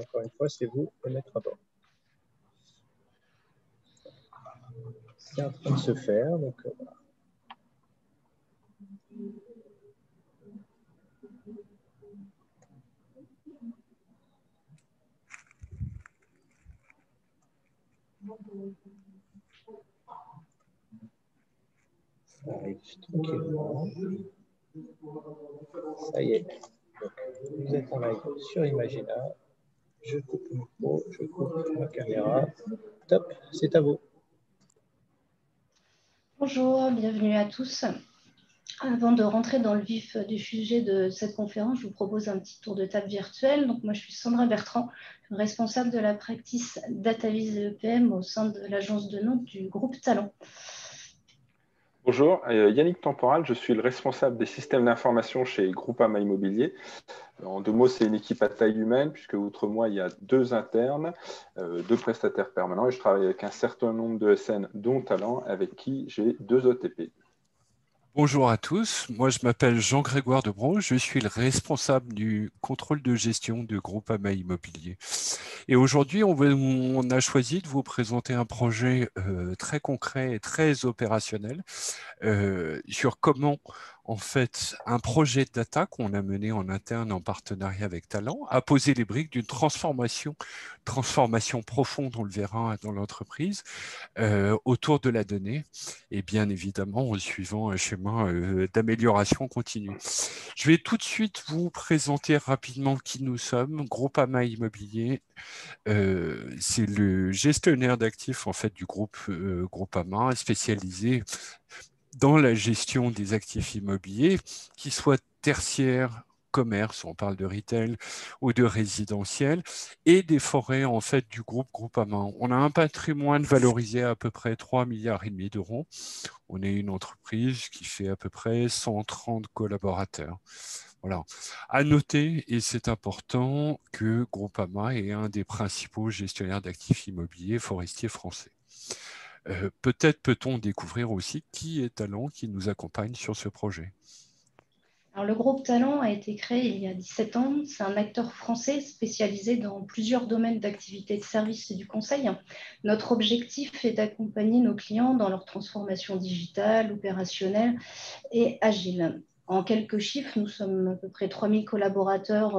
encore une fois, c'est vous de mettre à bord. C'est en train de se faire, donc voilà. Ça arrive tranquillement. Ça y est. Donc, vous êtes en live sur Imagina. Je coupe le micro, je coupe ma caméra. Top, c'est à vous. Bonjour, bienvenue à tous. Avant de rentrer dans le vif du sujet de cette conférence, je vous propose un petit tour de table virtuel. Donc, moi, je suis Sandra Bertrand, responsable de la practice DataVis et EPM au sein de l'agence de Nantes du groupe Talent. Bonjour, Yannick Temporal, je suis le responsable des systèmes d'information chez Groupama Immobilier. En deux mots, c'est une équipe à taille humaine, puisque outre moi, il y a 2 internes, 2 prestataires permanents, et je travaille avec un certain nombre de SN, dont Talent, avec qui j'ai 2 OTP. Bonjour à tous, moi je m'appelle Jean-Grégoire Debron, je suis le responsable du contrôle de gestion de Groupama Immobilier. Et aujourd'hui, on a choisi de vous présenter un projet très concret et très opérationnel sur comment, en fait, un projet de data qu'on a mené en interne en partenariat avec Talent a posé les briques d'une transformation profonde, on le verra dans l'entreprise, autour de la donnée et bien évidemment en suivant un chemin d'amélioration continue. Je vais tout de suite vous présenter rapidement qui nous sommes. Groupama Immobilier, c'est le gestionnaire d'actifs en fait du groupe Groupama, spécialisé dans la gestion des actifs immobiliers, qu'ils soient tertiaires, commerce, on parle de retail ou de résidentiel, et des forêts en fait du groupe Groupama. On a un patrimoine valorisé à peu près 3,5 milliards d'euros. On est une entreprise qui fait à peu près 130 collaborateurs. Voilà. À noter, et c'est important, que Groupama est un des principaux gestionnaires d'actifs immobiliers forestiers français. Peut-être peut-on découvrir aussi qui est Talent qui nous accompagne sur ce projet. Alors, le groupe Talent a été créé il y a 17 ans. C'est un acteur français spécialisé dans plusieurs domaines d'activité de service et du conseil. Notre objectif est d'accompagner nos clients dans leur transformation digitale, opérationnelle et agile. En quelques chiffres, nous sommes à peu près 3000 collaborateurs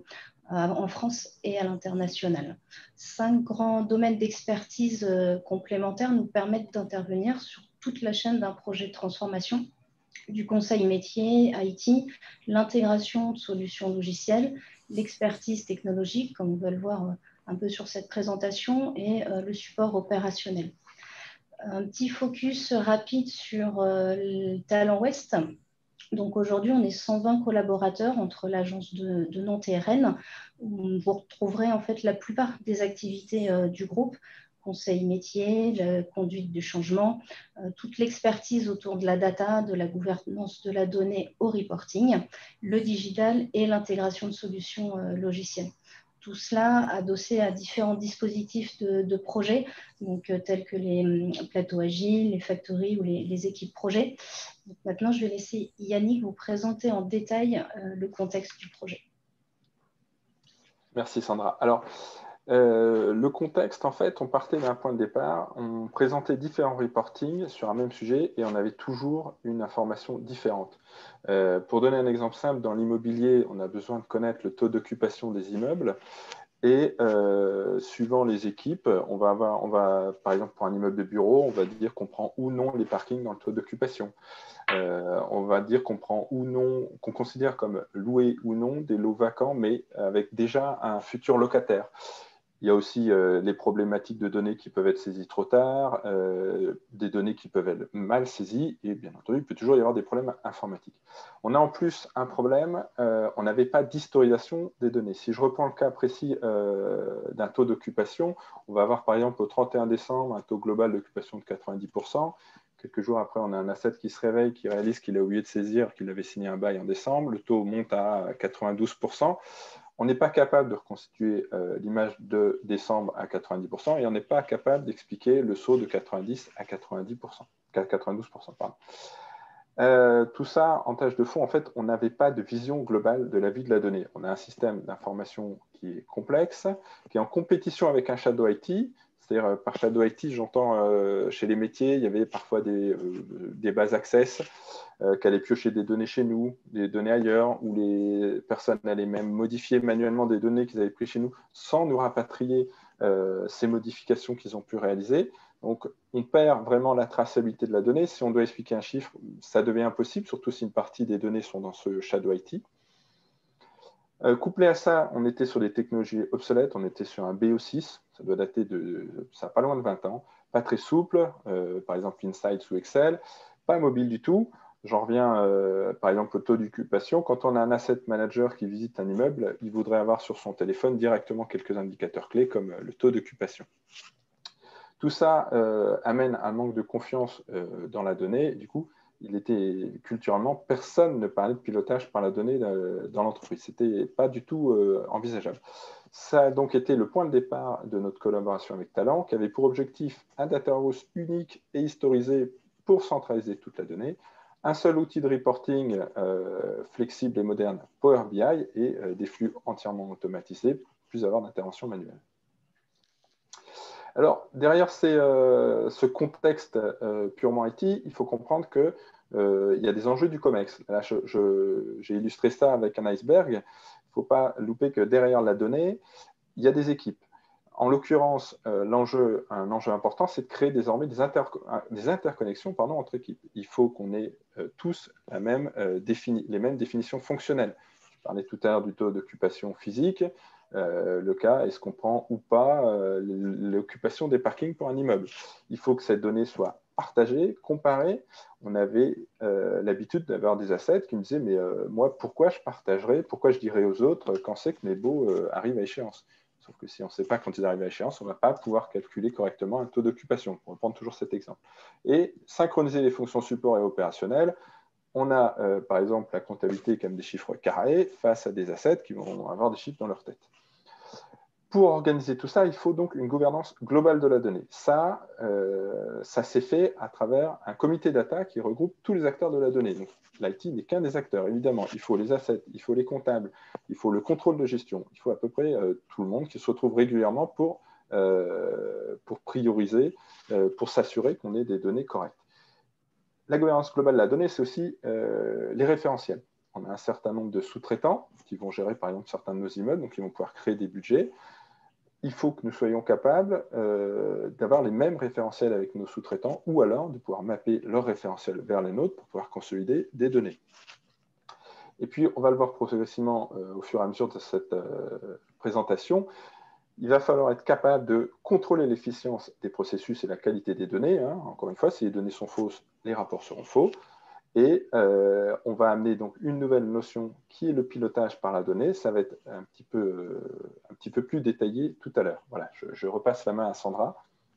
en France et à l'international. 5 grands domaines d'expertise complémentaires nous permettent d'intervenir sur toute la chaîne d'un projet de transformation, du conseil métier, IT, l'intégration de solutions logicielles, l'expertise technologique, comme on va le voir un peu sur cette présentation, et le support opérationnel. Un petit focus rapide sur le Talent Ouest. Donc aujourd'hui, on est 120 collaborateurs entre l'agence de Nantes et Rennes, où vous retrouverez en fait la plupart des activités du groupe, conseil métier, la conduite du changement, toute l'expertise autour de la data, de la gouvernance de la donnée au reporting, le digital et l'intégration de solutions logicielles. Tout cela adossé à différents dispositifs de projets, donc, tels que les plateaux agiles, les factories ou les équipes projets. Donc, maintenant, je vais laisser Yannick vous présenter en détail le contexte du projet. Merci Sandra. Alors, le contexte, en fait, on partait d'un point de départ, on présentait différents reportings sur un même sujet et on avait toujours une information différente. Pour donner un exemple simple, dans l'immobilier, on a besoin de connaître le taux d'occupation des immeubles et suivant les équipes, on va, par exemple, pour un immeuble de bureau, on va dire qu'on prend ou non les parkings dans le taux d'occupation. On va dire qu'on prend ou non, qu'on considère comme loué ou non des lots vacants, mais avec déjà un futur locataire. Il y a aussi les problématiques de données qui peuvent être saisies trop tard, des données qui peuvent être mal saisies, et bien entendu, il peut toujours y avoir des problèmes informatiques. On a en plus un problème, on n'avait pas d'historisation des données. Si je reprends le cas précis d'un taux d'occupation, on va avoir par exemple au 31 décembre un taux global d'occupation de 90%. Quelques jours après, on a un asset qui se réveille, qui réalise qu'il a oublié de saisir, qu'il avait signé un bail en décembre. Le taux monte à 92%. On n'est pas capable de reconstituer l'image de décembre à 90% et on n'est pas capable d'expliquer le saut de 90 à 92%. Pardon. Tout ça, en tâche de fond, en fait, on n'avait pas de vision globale de la vie de la donnée. On a un système d'information qui est complexe, qui est en compétition avec un Shadow IT. C'est-à-dire, par Shadow IT, j'entends chez les métiers, il y avait parfois des bases access qui allaient piocher des données chez nous, des données ailleurs, où les personnes allaient même modifier manuellement des données qu'ils avaient prises chez nous sans nous rapatrier ces modifications qu'ils ont pu réaliser. Donc, on perd vraiment la traçabilité de la donnée. Si on doit expliquer un chiffre, ça devient impossible, surtout si une partie des données sont dans ce Shadow IT. Couplé à ça, on était sur des technologies obsolètes, on était sur un BO6, ça doit dater ça n'a pas loin de 20 ans, pas très souple, par exemple Insights ou Excel, pas mobile du tout. J'en reviens par exemple au taux d'occupation. Quand on a un asset manager qui visite un immeuble, il voudrait avoir sur son téléphone directement quelques indicateurs clés comme le taux d'occupation. Tout ça amène un manque de confiance dans la donnée. Du coup, il était culturellement, personne ne parlait de pilotage par la donnée dans l'entreprise. Ce n'était pas du tout envisageable. Ça a donc été le point de départ de notre collaboration avec Talent, qui avait pour objectif un data house unique et historisé pour centraliser toute la donnée, un seul outil de reporting flexible et moderne, Power BI, et des flux entièrement automatisés, plus avoir d'intervention manuelle. Alors, derrière ce contexte purement IT, il faut comprendre qu'il y a des enjeux du COMEX. Là, j'ai illustré ça avec un iceberg. Il ne faut pas louper que derrière la donnée, il y a des équipes. En l'occurrence, un enjeu important, c'est de créer désormais des interconnexions entre équipes. Il faut qu'on ait tous les mêmes définitions fonctionnelles. Je parlais tout à l'heure du taux d'occupation physique. Le cas, est-ce qu'on prend ou pas l'occupation des parkings pour un immeuble? Il faut que cette donnée soit partagée, comparée. On avait l'habitude d'avoir des assets qui me disaient, mais moi, pourquoi je partagerais, pourquoi je dirais aux autres quand c'est que mes baux arrivent à échéance? Sauf que si on ne sait pas quand ils arrivent à échéance, on ne va pas pouvoir calculer correctement un taux d'occupation. On va prendre toujours cet exemple. Et synchroniser les fonctions support et opérationnelles. On a, par exemple, la comptabilité comme des chiffres carrés face à des assets qui vont avoir des chiffres dans leur tête. Pour organiser tout ça, il faut donc une gouvernance globale de la donnée. Ça s'est fait à travers un comité data qui regroupe tous les acteurs de la donnée. Donc, l'IT n'est qu'un des acteurs, évidemment. Il faut les assets, il faut les comptables, il faut le contrôle de gestion, il faut à peu près tout le monde qui se retrouve régulièrement pour prioriser, pour s'assurer qu'on ait des données correctes. La gouvernance globale de la donnée, c'est aussi les référentiels. On a un certain nombre de sous-traitants qui vont gérer, par exemple, certains de nos immeubles, donc ils vont pouvoir créer des budgets. Il faut que nous soyons capables d'avoir les mêmes référentiels avec nos sous-traitants ou alors de pouvoir mapper leurs référentiels vers les nôtres pour pouvoir consolider des données. Et puis, on va le voir progressivement au fur et à mesure de cette présentation. Il va falloir être capable de contrôler l'efficience des processus et la qualité des données. Encore une fois, si les données sont fausses, les rapports seront faux. Et on va amener donc une nouvelle notion qui est le pilotage par la donnée. Ça va être un petit peu plus détaillé tout à l'heure. Voilà, je repasse la main à Sandra.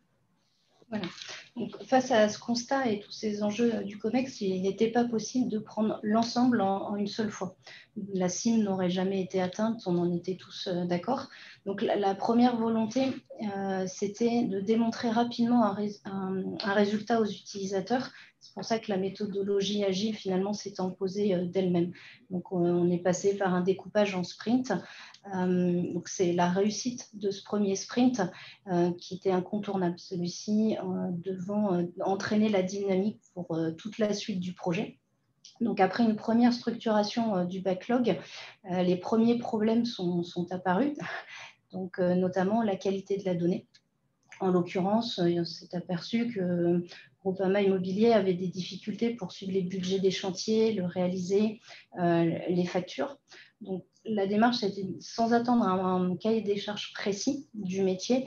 Voilà. Donc, face à ce constat et tous ces enjeux du COMEX, il n'était pas possible de prendre l'ensemble en une seule fois. La cible n'aurait jamais été atteinte, on en était tous d'accord. Donc la première volonté, c'était de démontrer rapidement un résultat aux utilisateurs. C'est pour ça que la méthodologie agile, finalement, s'est imposée d'elle-même. Donc on est passé par un découpage en sprint. Donc c'est la réussite de ce premier sprint qui était incontournable. Celui-ci devant entraîner la dynamique pour toute la suite du projet. Donc après une première structuration du backlog, les premiers problèmes sont apparus, donc notamment la qualité de la donnée. En l'occurrence, on s'est aperçu que Groupama Immobilier avait des difficultés pour suivre les budgets des chantiers, le réaliser, les factures. Donc, la démarche a été sans attendre un cahier des charges précis du métier.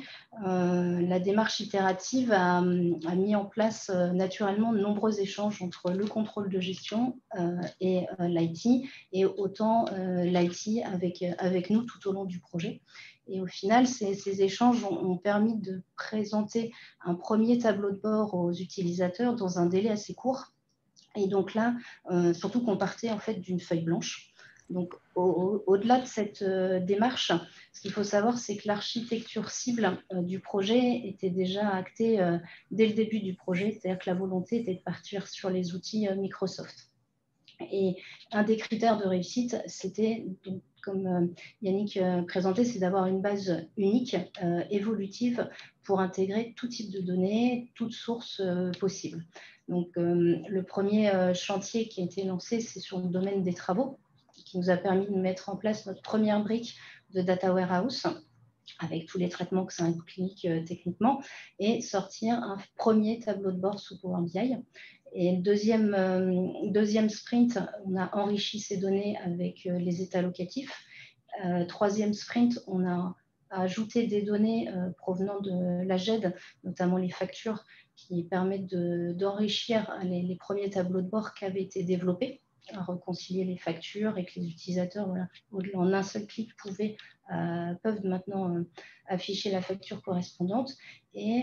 La démarche itérative a mis en place naturellement de nombreux échanges entre le contrôle de gestion et l'IT, et autant l'IT avec nous tout au long du projet. Et au final, ces échanges ont permis de présenter un premier tableau de bord aux utilisateurs dans un délai assez court. Et donc là, surtout qu'on partait en fait d'une feuille blanche. Donc, au-delà de cette démarche, ce qu'il faut savoir, c'est que l'architecture cible du projet était déjà actée dès le début du projet, c'est-à-dire que la volonté était de partir sur les outils Microsoft. Et un des critères de réussite, c'était, comme Yannick présentait, c'est d'avoir une base unique, évolutive, pour intégrer tout type de données, toutes sources possibles. Donc, le premier chantier qui a été lancé, c'est sur le domaine des travaux, qui nous a permis de mettre en place notre première brique de data warehouse, avec tous les traitements que ça implique techniquement, et sortir un premier tableau de bord sous Power BI. Et deuxième sprint, on a enrichi ces données avec les états locatifs. Troisième sprint, on a ajouté des données provenant de l'AGED, notamment les factures, qui permettent d'enrichir les premiers tableaux de bord qui avaient été développés, à réconcilier les factures et que les utilisateurs, voilà, en un seul clic, peuvent maintenant afficher la facture correspondante. Et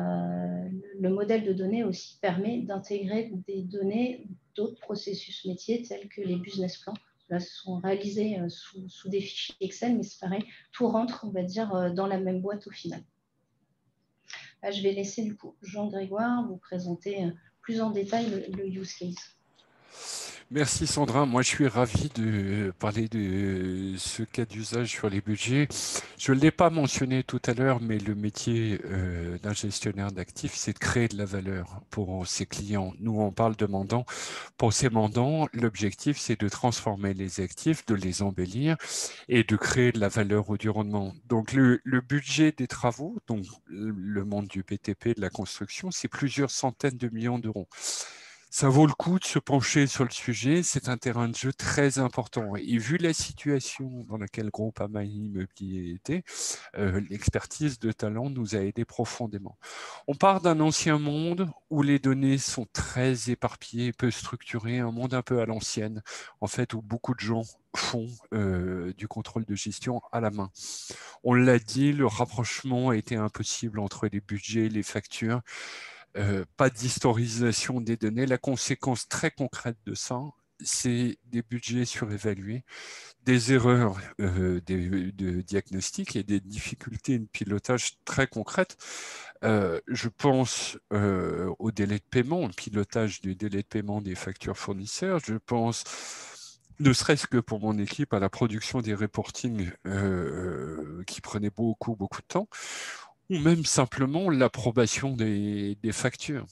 le modèle de données aussi permet d'intégrer des données d'autres processus métiers tels que les business plans. Là, sont réalisés sous des fichiers Excel, mais c'est pareil, tout rentre, on va dire, dans la même boîte au final. Là, je vais laisser du coup Jean-Grégoire vous présenter plus en détail le use case. Merci Sandra. Moi, je suis ravi de parler de ce cas d'usage sur les budgets. Je ne l'ai pas mentionné tout à l'heure, mais le métier d'un gestionnaire d'actifs, c'est de créer de la valeur pour ses clients. Nous, on parle de mandants. Pour ces mandants, l'objectif, c'est de transformer les actifs, de les embellir et de créer de la valeur ou du rendement. Donc, le budget des travaux, donc le monde du BTP, de la construction, c'est plusieurs centaines de millions d'euros. Ça vaut le coup de se pencher sur le sujet, c'est un terrain de jeu très important. Et vu la situation dans laquelle Groupama Immobilier était, l'expertise de Talent nous a aidés profondément. On part d'un ancien monde où les données sont très éparpillées, peu structurées, un monde un peu à l'ancienne, en fait, où beaucoup de gens font du contrôle de gestion à la main. On l'a dit, le rapprochement a été impossible entre les budgets et les factures. Pas d'historisation des données. La conséquence très concrète de ça, c'est des budgets surévalués, des erreurs de diagnostic et des difficultés de pilotage très concrètes. Je pense au délai de paiement, au pilotage du délai de paiement des factures fournisseurs. Je pense, ne serait-ce que pour mon équipe, à la production des reportings qui prenaient beaucoup de temps, ou même simplement l'approbation des factures.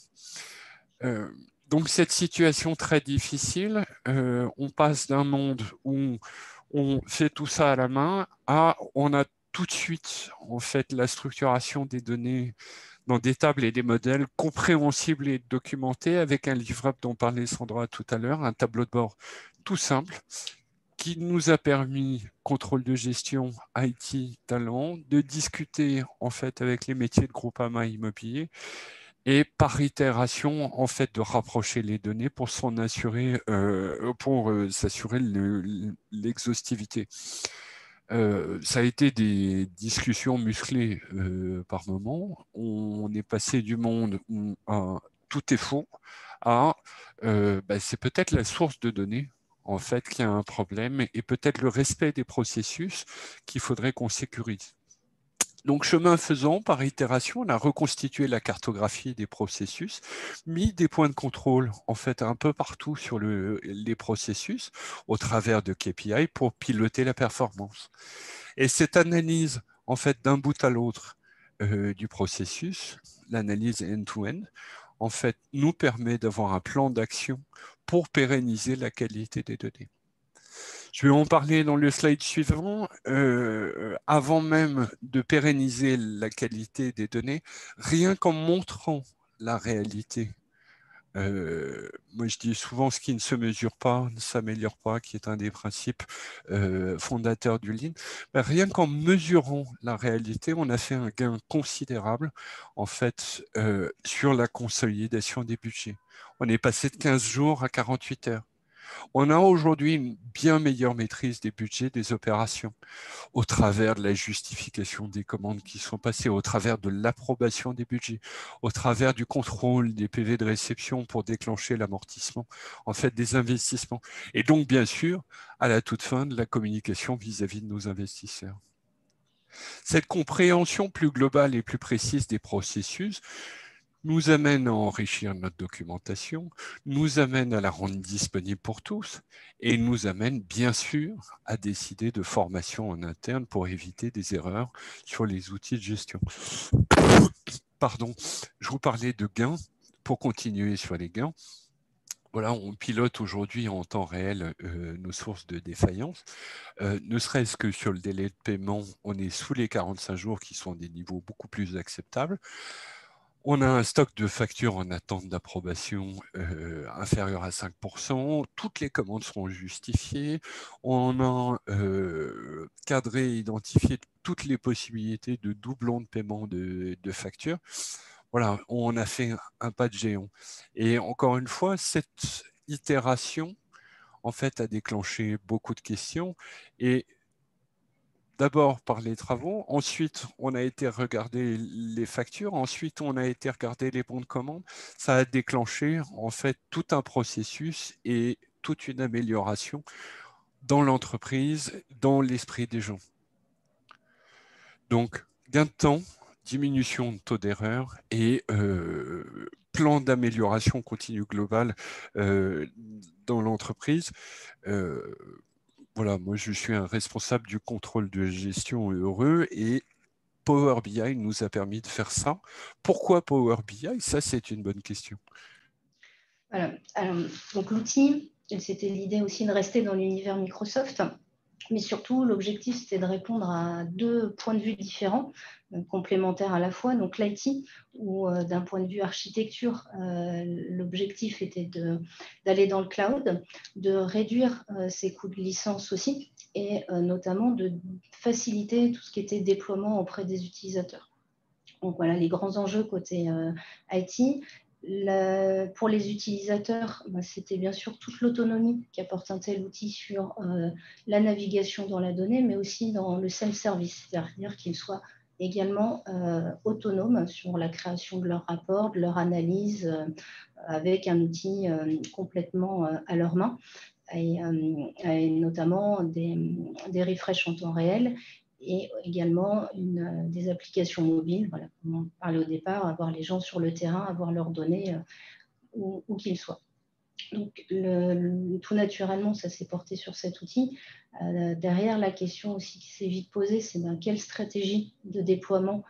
Donc cette situation très difficile, on passe d'un monde où on fait tout ça à la main à on a tout de suite en fait la structuration des données dans des tables et des modèles compréhensibles et documentés avec un livrable dont parlait Sandra tout à l'heure, un tableau de bord tout simple qui nous a permis, contrôle de gestion, IT, talent, de discuter en fait avec les métiers de Groupama Immobilier et par itération en fait de rapprocher les données pour s'en assurer, s'assurer l'exhaustivité. Ça a été des discussions musclées par moment. On est passé du monde où tout est faux à c'est peut-être la source de données en fait qu'il y a un problème et peut-être le respect des processus qu'il faudrait qu'on sécurise. Donc, chemin faisant, par itération, on a reconstitué la cartographie des processus, mis des points de contrôle, en fait, un peu partout sur les processus, au travers de KPI pour piloter la performance. Et cette analyse, en fait, d'un bout à l'autre du processus, l'analyse end-to-end, en fait, nous permet d'avoir un plan d'action pour pérenniser la qualité des données. Je vais en parler dans le slide suivant. Avant même de pérenniser la qualité des données, rien qu'en montrant la réalité. Moi, je dis souvent ce qui ne se mesure pas ne s'améliore pas, qui est un des principes fondateurs du Lean. Mais rien qu'en mesurant la réalité, on a fait un gain considérable en fait sur la consolidation des budgets. On est passé de 15 jours à 48 heures. On a aujourd'hui une bien meilleure maîtrise des budgets des opérations au travers de la justification des commandes qui sont passées, au travers de l'approbation des budgets, au travers du contrôle des PV de réception pour déclencher l'amortissement, en fait, des investissements. Et donc, bien sûr, à la toute fin de la communication vis-à-vis de nos investisseurs. Cette compréhension plus globale et plus précise des processus nous amène à enrichir notre documentation, nous amène à la rendre disponible pour tous et nous amène bien sûr à décider de formation en interne pour éviter des erreurs sur les outils de gestion. Pardon, je vous parlais de gains. Pour continuer sur les gains, voilà, on pilote aujourd'hui en temps réel nos sources de défaillance. Ne serait-ce que sur le délai de paiement, on est sous les 45 jours qui sont des niveaux beaucoup plus acceptables. On a un stock de factures en attente d'approbation inférieur à 5%. Toutes les commandes seront justifiées. On a cadré et identifié toutes les possibilités de doublons de paiement de factures. Voilà, on a fait un pas de géant. Et encore une fois, cette itération, en fait, a déclenché beaucoup de questions. Et d'abord par les travaux, ensuite on a été regarder les factures, ensuite on a été regarder les bons de commande. Ça a déclenché en fait tout un processus et toute une amélioration dans l'entreprise, dans l'esprit des gens. Donc, gain de temps, diminution de taux d'erreur et plan d'amélioration continue globale dans l'entreprise. Voilà, moi je suis un responsable du contrôle de gestion heureux et Power BI nous a permis de faire ça. Pourquoi Power BI? Ça, c'est une bonne question. Voilà. Donc l'outil, c'était l'idée aussi de rester dans l'univers Microsoft. Mais surtout, l'objectif, c'était de répondre à deux points de vue différents, complémentaires à la fois. Donc l'IT, où d'un point de vue architecture, l'objectif était d'aller dans le cloud, de réduire ses coûts de licence aussi, et notamment de faciliter tout ce qui était déploiement auprès des utilisateurs. Donc voilà les grands enjeux côté IT. Pour les utilisateurs, c'était bien sûr toute l'autonomie qu'apporte un tel outil sur la navigation dans la donnée, mais aussi dans le self-service, c'est-à-dire qu'ils soient également autonomes sur la création de leurs rapports, de leur analyse, avec un outil complètement à leurs mains, et notamment des refreshs en temps réel, et également des applications mobiles, voilà, comme on parlait au départ, avoir les gens sur le terrain, avoir leurs données où qu'ils soient. Donc, tout naturellement, ça s'est porté sur cet outil. Derrière, la question aussi qui s'est vite posée, c'est quelle stratégie de déploiement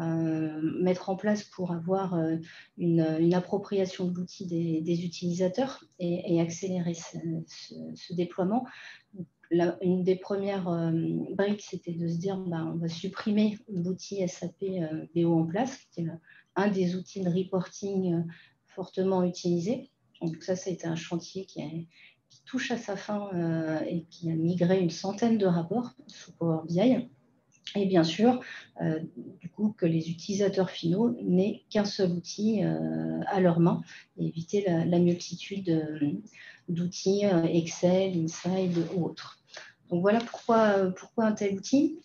mettre en place pour avoir une appropriation de l'outil des utilisateurs et accélérer ce déploiement. Une des premières briques, c'était de se dire on va supprimer l'outil SAP BO en place, qui était un des outils de reporting fortement utilisés. Donc ça a été un chantier qui touche à sa fin et qui a migré une centaine de rapports sous Power BI. Et bien sûr, du coup, que les utilisateurs finaux n'aient qu'un seul outil à leurs mains et éviter la multitude d'outils Excel, Inside ou autres. Donc voilà pourquoi un tel outil.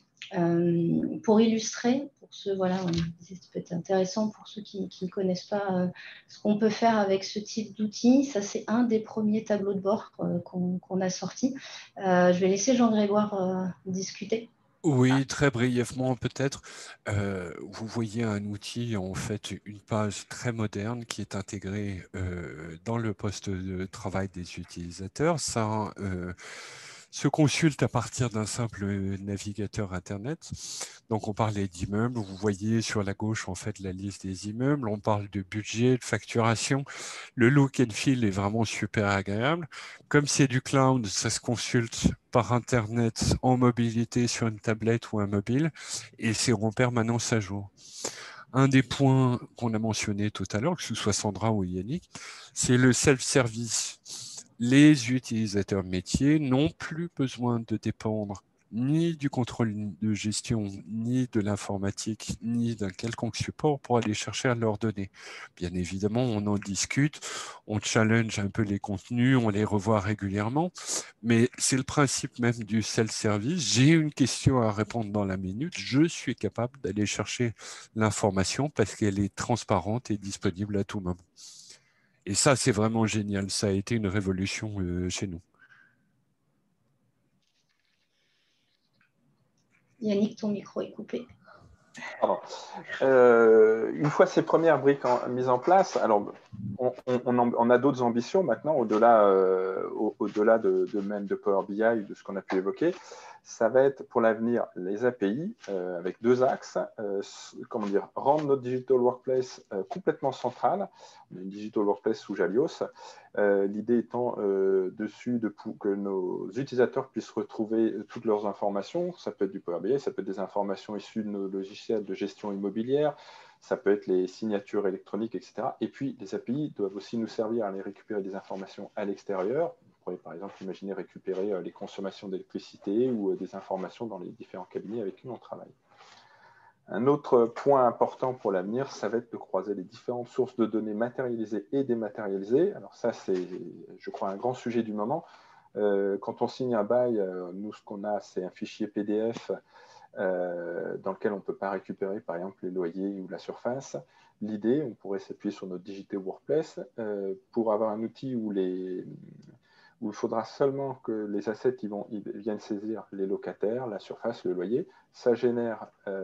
Pour illustrer, ça peut être intéressant pour ceux qui ne connaissent pas ce qu'on peut faire avec ce type d'outil. Ça, c'est un des premiers tableaux de bord qu'on a sorti. Je vais laisser Jean-Grégoire discuter. Oui, très brièvement peut-être. Vous voyez un outil, en fait, une page très moderne qui est intégrée dans le poste de travail des utilisateurs. Ça se consulte à partir d'un simple navigateur Internet. Donc, on parlait d'immeubles. Vous voyez sur la gauche, en fait, la liste des immeubles. On parle de budget, de facturation. Le look and feel est vraiment super agréable. Comme c'est du cloud, ça se consulte par Internet en mobilité sur une tablette ou un mobile et c'est en permanence à jour. Un des points qu'on a mentionné tout à l'heure, que ce soit Sandra ou Yannick, c'est le self-service. Les utilisateurs métiers n'ont plus besoin de dépendre ni du contrôle de gestion, ni de l'informatique, ni d'un quelconque support pour aller chercher à leurs données. Bien évidemment, on en discute, on challenge un peu les contenus, on les revoit régulièrement, mais c'est le principe même du self-service. J'ai une question à répondre dans la minute, je suis capable d'aller chercher l'information parce qu'elle est transparente et disponible à tout moment. Et ça, c'est vraiment génial. Ça a été une révolution chez nous. Yannick, ton micro est coupé. Pardon. Une fois ces premières briques mises en place, alors on a d'autres ambitions maintenant, au-delà même de Power BI, de ce qu'on a pu évoquer. Ça va être pour l'avenir les API avec deux axes. Rendre notre Digital Workplace complètement central. On a une Digital Workplace sous Jalios. L'idée étant que nos utilisateurs puissent retrouver toutes leurs informations. Ça peut être du Power BI, ça peut être des informations issues de nos logiciels de gestion immobilière, ça peut être les signatures électroniques, etc. Et puis, les API doivent aussi nous servir à aller récupérer des informations à l'extérieur. Vous pourriez, par exemple, imaginer récupérer les consommations d'électricité ou des informations dans les différents cabinets avec qui on travaille. Un autre point important pour l'avenir, ça va être de croiser les différentes sources de données matérialisées et dématérialisées. Alors ça, c'est, je crois, un grand sujet du moment. Quand on signe un bail, nous, ce qu'on a, c'est un fichier PDF dans lequel on ne peut pas récupérer, par exemple, les loyers ou la surface. L'idée, on pourrait s'appuyer sur notre Digital Workplace pour avoir un outil où il faudra seulement que les assets ils viennent saisir les locataires, la surface, le loyer. Ça génère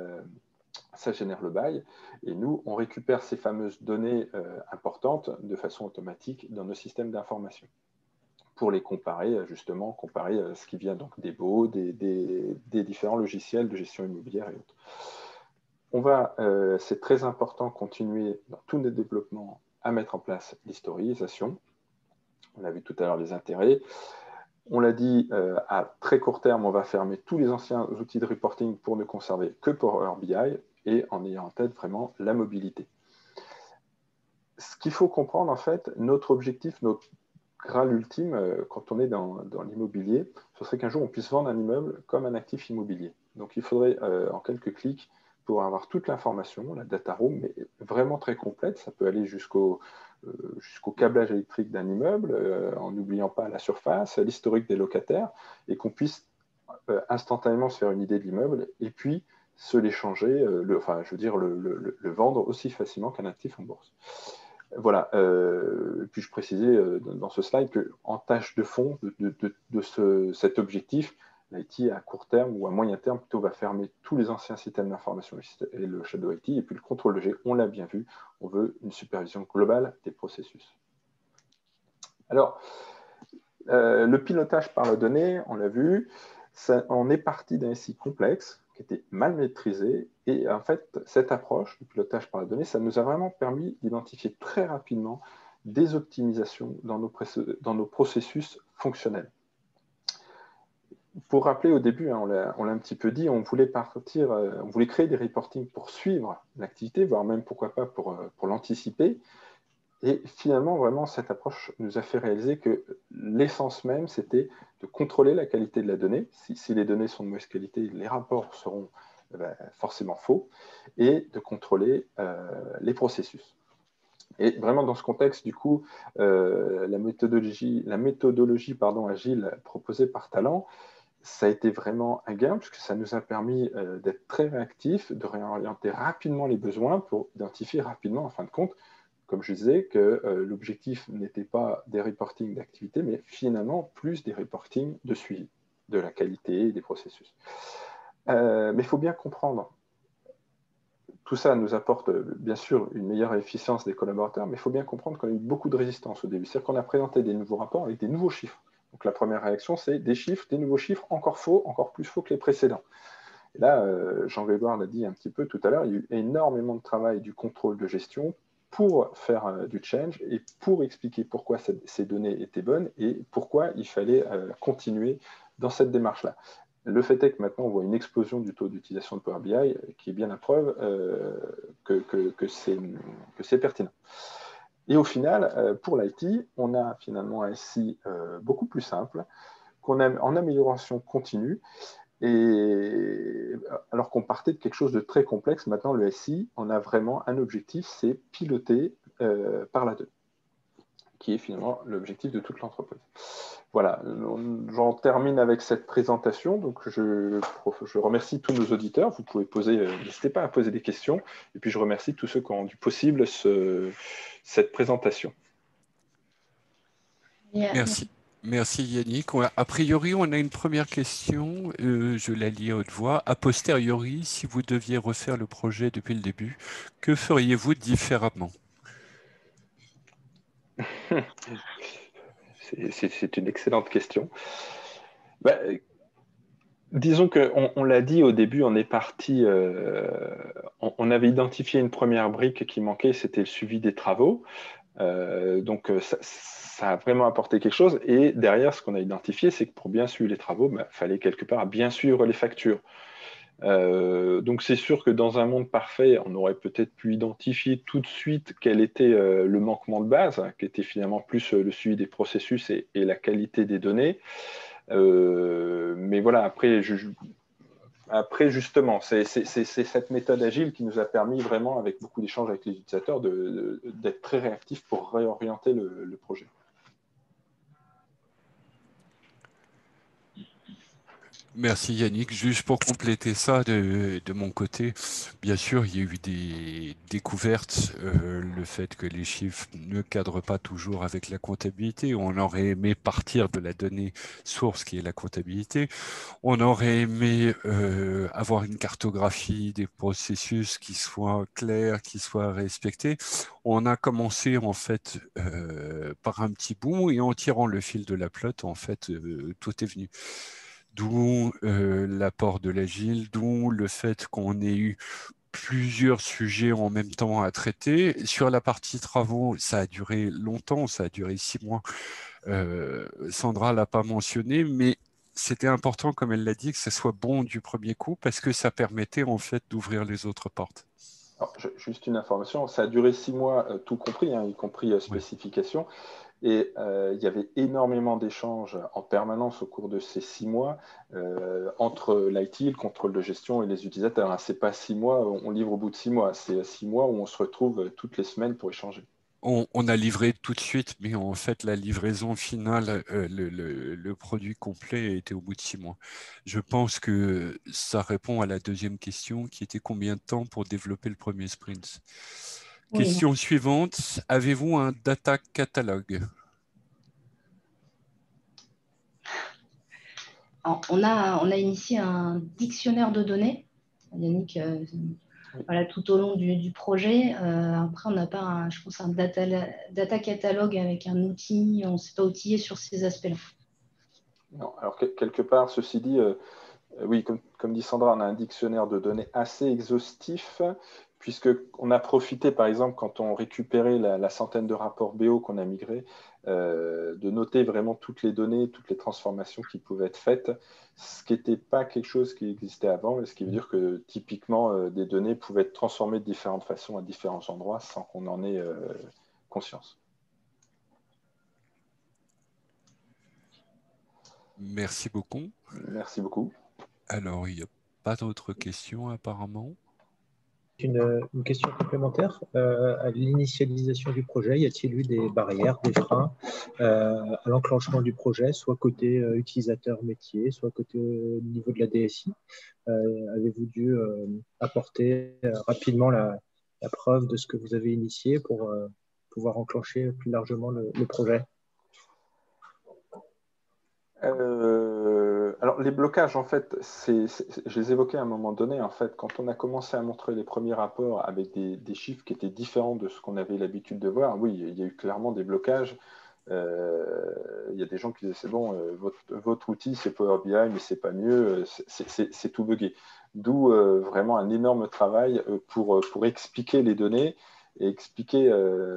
le bail, et nous, on récupère ces fameuses données importantes de façon automatique dans nos systèmes d'information pour les comparer, comparer ce qui vient donc des baux, des différents logiciels de gestion immobilière et autres. On va, c'est très important, continuer dans tous nos développements à mettre en place l'historisation. On a vu tout à l'heure les intérêts. On l'a dit, à très court terme, on va fermer tous les anciens outils de reporting pour ne conserver que Power BI et en ayant en tête vraiment la mobilité. Ce qu'il faut comprendre, en fait, notre objectif, notre Graal ultime, quand on est dans l'immobilier, ce serait qu'un jour on puisse vendre un immeuble comme un actif immobilier. Donc il faudrait en quelques clics pour avoir toute l'information, la data room, mais vraiment très complète. Ça peut aller jusqu'au câblage électrique d'un immeuble, en n'oubliant pas la surface, l'historique des locataires, et qu'on puisse instantanément se faire une idée de l'immeuble et puis se l'échanger, le vendre aussi facilement qu'un actif en bourse. Voilà, puis je précisais dans ce slide qu'en tâche de fond de cet objectif, l'IT à court terme ou à moyen terme plutôt va fermer tous les anciens systèmes d'information et le Shadow IT, et puis le contrôle de G, on l'a bien vu, on veut une supervision globale des processus. Alors, le pilotage par la donnée, on l'a vu, on est parti d'un SI complexe qui était mal maîtrisé. Et en fait, cette approche du pilotage par la donnée, ça nous a vraiment permis d'identifier très rapidement des optimisations dans nos processus fonctionnels. Pour rappeler au début, hein, on l'a un petit peu dit, on voulait créer des reportings pour suivre l'activité, voire même pourquoi pas pour l'anticiper. Et finalement, vraiment, cette approche nous a fait réaliser que l'essence même, c'était de contrôler la qualité de la donnée. Si les données sont de mauvaise qualité, les rapports seront forcément faux, et de contrôler les processus. Et vraiment, dans ce contexte, du coup, la méthodologie agile proposée par Talent, ça a été vraiment un gain, puisque ça nous a permis d'être très réactifs, de réorienter rapidement les besoins pour identifier rapidement, en fin de compte, comme je disais, que l'objectif n'était pas des reportings d'activité, mais finalement plus des reportings de suivi de la qualité et des processus. Mais il faut bien comprendre, tout ça nous apporte bien sûr une meilleure efficience des collaborateurs, mais il faut bien comprendre qu'on a eu beaucoup de résistance au début. C'est-à-dire qu'on a présenté des nouveaux rapports avec des nouveaux chiffres. Donc la première réaction, c'est des nouveaux chiffres, encore faux, encore plus faux que les précédents. Et là, Jean-Grégoire l'a dit un petit peu tout à l'heure, il y a eu énormément de travail du contrôle de gestion pour faire du change et pour expliquer pourquoi ces données étaient bonnes et pourquoi il fallait continuer dans cette démarche-là. Le fait est que maintenant, on voit une explosion du taux d'utilisation de Power BI qui est bien la preuve que c'est pertinent. Et au final, pour l'IT, on a finalement un SI beaucoup plus simple, qu'on a en amélioration continue, Et alors qu'on partait de quelque chose de très complexe, maintenant le SI, on a vraiment un objectif, c'est piloter par la donnée, qui est finalement l'objectif de toute l'entreprise. Voilà, j'en termine avec cette présentation. Donc, je remercie tous nos auditeurs. Vous pouvez n'hésitez pas à poser des questions. Et puis, je remercie tous ceux qui ont rendu possible cette présentation. Merci. Merci Yannick. A priori, on a une première question. Je la lis à haute voix. A posteriori, si vous deviez refaire le projet depuis le début, que feriez-vous différemment? C'est une excellente question. Disons qu'on l'a dit au début, on est parti, on avait identifié une première brique qui manquait, c'était le suivi des travaux. Donc, ça a vraiment apporté quelque chose. Et derrière, ce qu'on a identifié, c'est que pour bien suivre les travaux, il fallait quelque part bien suivre les factures. Donc, c'est sûr que dans un monde parfait, on aurait peut-être pu identifier tout de suite quel était le manquement de base, qui était finalement plus le suivi des processus et la qualité des données. Mais voilà, après justement, c'est cette méthode agile qui nous a permis vraiment, avec beaucoup d'échanges avec les utilisateurs, d'être très réactifs pour réorienter le projet. Merci Yannick. Juste pour compléter ça de mon côté, bien sûr, il y a eu des découvertes, le fait que les chiffres ne cadrent pas toujours avec la comptabilité. On aurait aimé partir de la donnée source qui est la comptabilité. On aurait aimé avoir une cartographie des processus qui soit claire, qui soit respectée. On a commencé en fait par un petit bout et en tirant le fil de la pelote, en fait, tout est venu. D'où l'apport de l'agile, d'où le fait qu'on ait eu plusieurs sujets en même temps à traiter. Sur la partie travaux, ça a duré longtemps, ça a duré 6 mois. Sandra l'a pas mentionné, mais c'était important, comme elle l'a dit, que ça soit bon du premier coup parce que ça permettait en fait d'ouvrir les autres portes. Alors, juste une information, ça a duré 6 mois, tout compris, hein, y compris spécification. Et il y avait énormément d'échanges en permanence au cours de ces 6 mois entre l'IT, le contrôle de gestion et les utilisateurs. Hein. Ce n'est pas 6 mois, on livre au bout de 6 mois. C'est 6 mois où on se retrouve toutes les semaines pour échanger. On a livré tout de suite, mais en fait, la livraison finale, le produit complet était au bout de 6 mois. Je pense que ça répond à la deuxième question, qui était combien de temps pour développer le premier sprint. Oui. Question suivante, avez-vous un data catalogue? Alors, on a initié un dictionnaire de données, Yannick, voilà, tout au long du projet. Après, on n'a pas, je pense, un data catalogue avec un outil. On ne s'est pas outillé sur ces aspects-là. Non, alors quelque part, ceci dit, oui, comme dit Sandra, on a un dictionnaire de données assez exhaustif, puisqu'on a profité, par exemple, quand on récupérait la centaine de rapports BO qu'on a migrés, de noter vraiment toutes les données, toutes les transformations qui pouvaient être faites, ce qui n'était pas quelque chose qui existait avant, ce qui veut dire que typiquement, des données pouvaient être transformées de différentes façons à différents endroits sans qu'on en ait conscience. Merci beaucoup. Merci beaucoup. Alors, il n'y a pas d'autres questions apparemment. Une question complémentaire. À l'initialisation du projet, y a-t-il eu des barrières, des freins à l'enclenchement du projet, soit côté utilisateur métier, soit côté niveau de la DSI? Avez-vous dû apporter rapidement la preuve de ce que vous avez initié pour pouvoir enclencher plus largement le projet? Alors, les blocages, en fait, je les évoquais à un moment donné. En fait, quand on a commencé à montrer les premiers rapports avec des chiffres qui étaient différents de ce qu'on avait l'habitude de voir, oui, il y a eu clairement des blocages. Il y a des gens qui disaient, c'est bon, votre outil, c'est Power BI, mais c'est pas mieux, c'est tout buggé. D'où vraiment un énorme travail pour expliquer les données et expliquer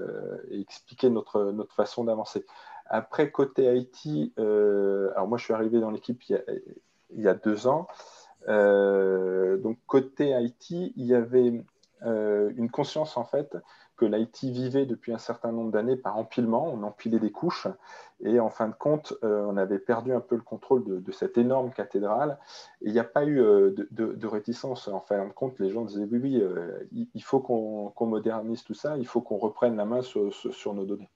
notre façon d'avancer. Après, côté IT, alors moi, je suis arrivé dans l'équipe il y a 2 ans. Donc, côté IT, il y avait une conscience en fait que l'IT vivait depuis un certain nombre d'années par empilement. On empilait des couches et en fin de compte, on avait perdu un peu le contrôle de cette énorme cathédrale. Et il n'y a pas eu de réticence. En fin de compte, les gens disaient oui, il faut qu'on modernise tout ça, il faut qu'on reprenne la main sur nos données.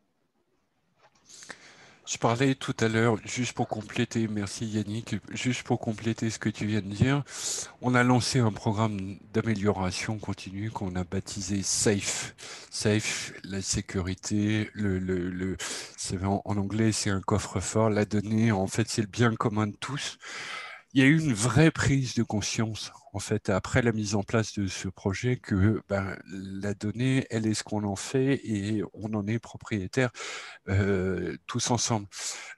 Je parlais tout à l'heure, juste pour compléter, merci Yannick, juste pour compléter ce que tu viens de dire, on a lancé un programme d'amélioration continue qu'on a baptisé SAFE. SAFE, la sécurité, en anglais c'est un coffre-fort, la donnée, en fait c'est le bien commun de tous. Il y a eu une vraie prise de conscience, en fait, après la mise en place de ce projet, que la donnée, elle est ce qu'on en fait et on en est propriétaire tous ensemble.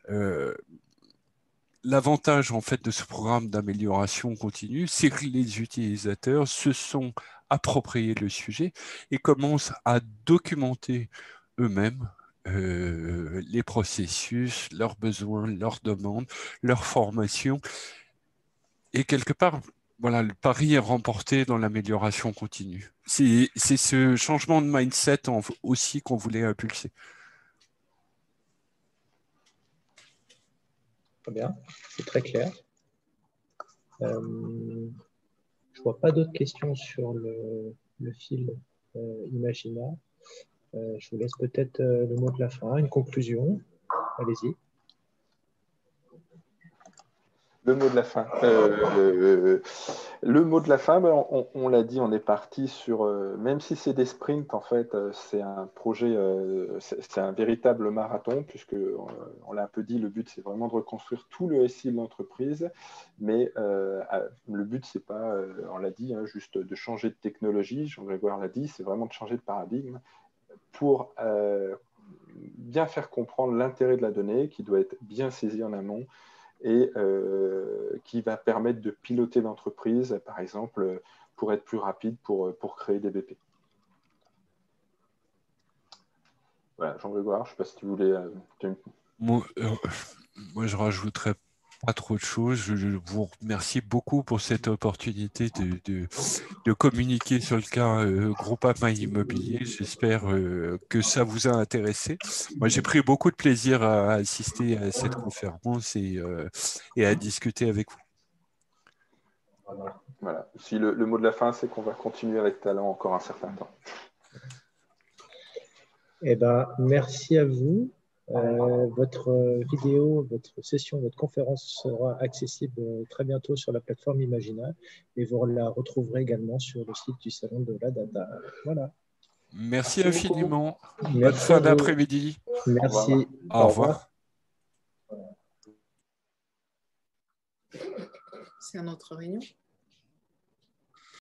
L'avantage en fait de ce programme d'amélioration continue, c'est que les utilisateurs se sont appropriés le sujet et commencent à documenter eux-mêmes les processus, leurs besoins, leurs demandes, leurs formations. Et quelque part, voilà, le pari est remporté dans l'amélioration continue. C'est ce changement de mindset aussi qu'on voulait impulser. Très bien, c'est très clair. Je ne vois pas d'autres questions sur le fil Imagina. Je vous laisse peut-être le mot de la fin, une conclusion. Allez-y. Le mot de la fin. Le mot de la fin, on l'a dit, on est parti sur, même si c'est des sprints, en fait, c'est un projet, c'est un véritable marathon, puisque on l'a un peu dit, le but, c'est vraiment de reconstruire tout le SI de l'entreprise, mais le but, c'est pas, on l'a dit, hein, juste de changer de technologie, Jean-Grégoire l'a dit, c'est vraiment de changer de paradigme pour bien faire comprendre l'intérêt de la donnée, qui doit être bien saisie en amont, et qui va permettre de piloter l'entreprise, par exemple, pour être plus rapide, pour créer des BP. Voilà, Jean-Grégoire, je ne sais pas si tu voulais... Moi, je rajouterais pas trop de choses. Je vous remercie beaucoup pour cette opportunité de communiquer sur le cas Groupama Immobilier. J'espère que ça vous a intéressé. Moi, j'ai pris beaucoup de plaisir à assister à cette conférence et à discuter avec vous. Voilà. Si le mot de la fin, c'est qu'on va continuer avec Talent encore un certain temps. Eh ben, merci à vous. Votre vidéo, votre session, votre conférence sera accessible très bientôt sur la plateforme Imagina et vous la retrouverez également sur le site du Salon de la Data. Voilà. Merci infiniment. Merci. Bonne fin d'après-midi. Merci. Au revoir. C'est à notre réunion.